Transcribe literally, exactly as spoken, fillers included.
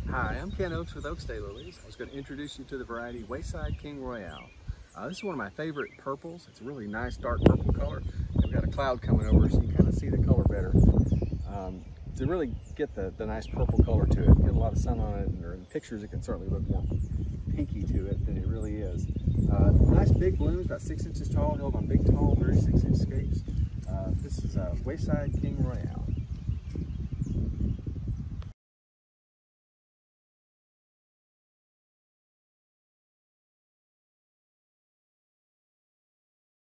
Hi, I'm Ken Oakes with Oakes Daylilies. I was going to introduce you to the variety Wayside King Royale. Uh, this is one of my favorite purples. It's a really nice dark purple color. We've got a cloud coming over so you kind of see the color better. Um, to really get the, the nice purple color to it, get a lot of sun on it, and in pictures it can certainly look more pinky to it than it really is. Uh, nice big blooms, about six inches tall, held on big tall thirty-six inch scapes. Uh, this is uh, Wayside King Royale.